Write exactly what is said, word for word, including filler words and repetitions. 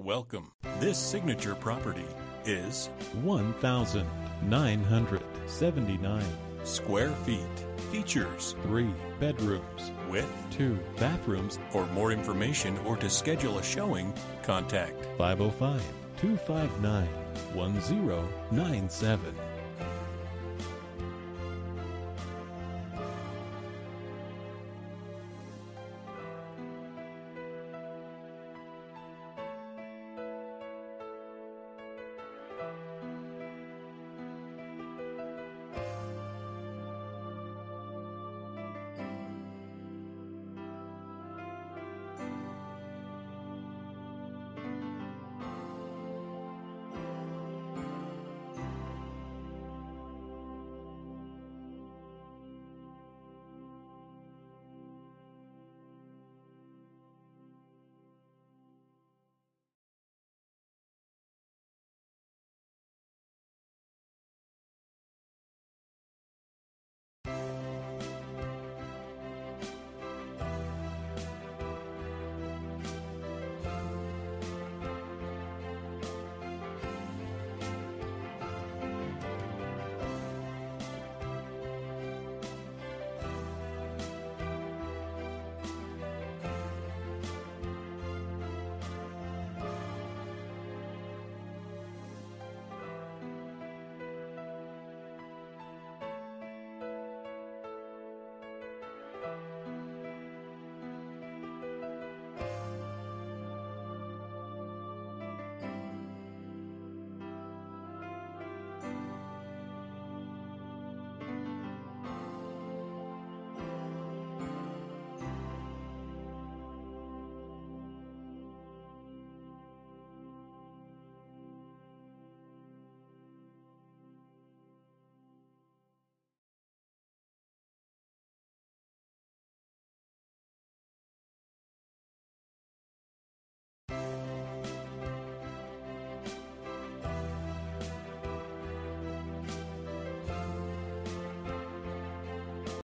Welcome. This signature property is one thousand nine hundred seventy-nine square feet. Features three bedrooms with two bathrooms. For more information or to schedule a showing, contact five oh five, two five nine, one oh nine seven.